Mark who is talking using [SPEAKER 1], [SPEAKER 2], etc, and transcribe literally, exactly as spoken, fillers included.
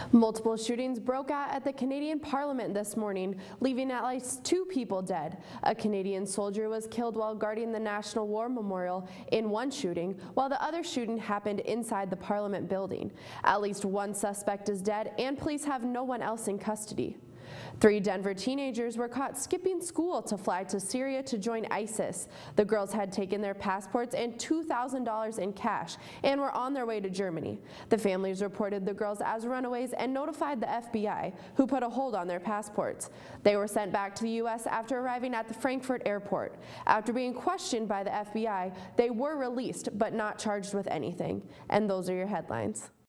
[SPEAKER 1] Multiple shootings broke out at the Canadian Parliament this morning, leaving at least two people dead. A Canadian soldier was killed while guarding the National War Memorial in one shooting, while the other shooting happened inside the Parliament building. At least one suspect is dead, and police have no one else in custody. Three Denver teenagers were caught skipping school to fly to Syria to join ISIS. The girls had taken their passports and two thousand dollars in cash and were on their way to Germany. The families reported the girls as runaways and notified the F B I, who put a hold on their passports. They were sent back to the U S after arriving at the Frankfurt airport. After being questioned by the F B I, they were released but not charged with anything. And those are your headlines.